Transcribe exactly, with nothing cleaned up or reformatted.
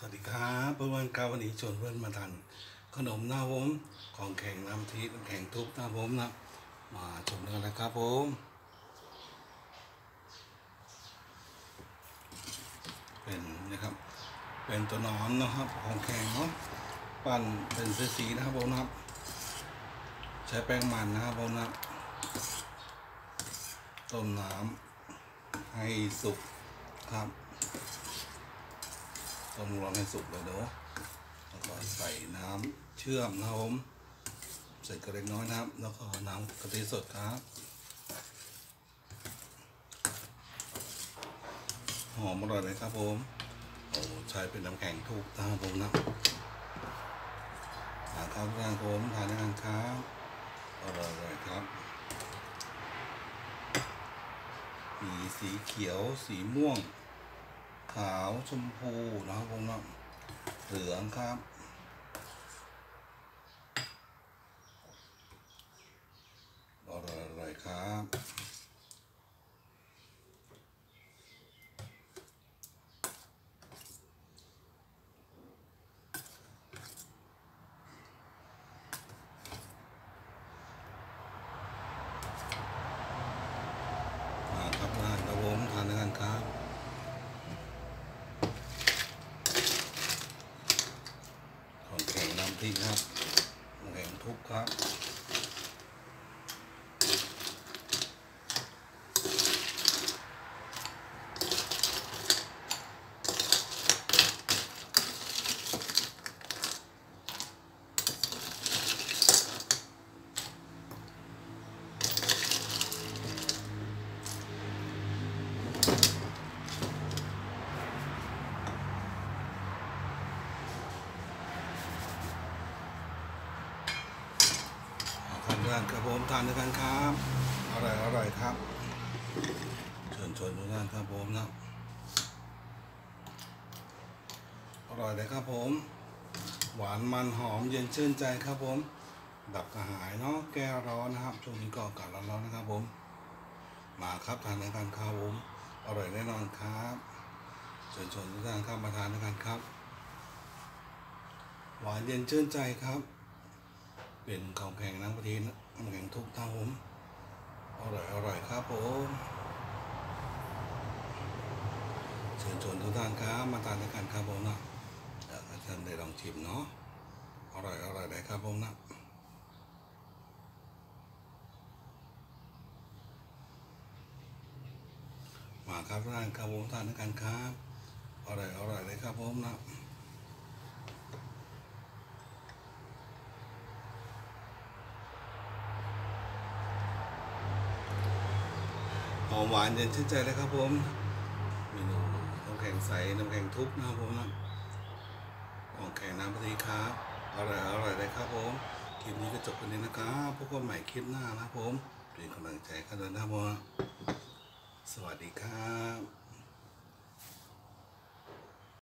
วัสดีครับเพื่อนๆครับวันนี้ชวนเพื่อนมาทานขนมหน้าผมของแข็งน้ำทีน้ำแข็งทุบหน้าผมนะมาชมกันนะครับผมเป็นนะครับเป็นตัวหนอนนะครับของแข็งเนาะปั้นเป็นสีๆนะครับผมนะครับใช้แป้งมันนะครับผมนะต้มน้ำให้สุกครับต้มร้อนให้สุกเลยเนาะแล้วก็ใส่น้ำเชื่อมนะครับผมใส่กระเล็กน้อยนะครับแล้วก็น้ำกะทิสดครับหอมอร่อยเลยครับผมโอ้ใช้เป็นน้ำแข็งทุกนะครับผมนะทานข้าวทานผมทานในงานครับอร่อยเลยครับมีสีเขียวสีม่วงขาวชมพูนะครับผมนะเหลืองครับอร่อยอร่อยครับมาครับทานครับผมทานในงานครับของแข็งน้ำพริกครับน้ำแข็งทุบครับทานด้วยกันครับผมทานด้วยกันครับอร่อยอร่อยครับเชิญชวนทุกท่านครับผมนะอร่อยเลยครับผมหวานมันหอมเย็นชื่นใจครับผมดับกระหายเนาะแก้ร้อนนะครับช่วงนี้ก็อากาศร้อนๆนะครับผมมาครับทานด้วยกันครับผมอร่อยแน่นอนครับเชิญชวนทุกท่านเข้ามาทานด้วยกันครับหวานเย็นชื่นใจครับเป็นของแข็งน้ำกะทิน้ำแข็งทุกท่านผมอร่อยอร่อยครับผมเชิญชวนทุกท่านครับมาทานด้วยกันครับผมนะอยากให้ท่านได้ลองชิมเนาะอร่อยอร่อยเลยครับผมนะมาครับท่านครับผมทานด้วยกันครับอร่อยอร่อยเลยครับผมนะหอมหวานเย็นชื่นใจเลยครับผมเมนูน้ำแข็งใสน้ำแข็งทุบนะครับผมนะของแข็งน้ำกะทิครับอร่อยอร่อยเลยครับผมคลิปนี้ก็จบกันนี้นะครับพบกันใหม่คลิปหน้านะครับผมเป็นกำลังใจกันด้วยนะครับผมสวัสดีครับ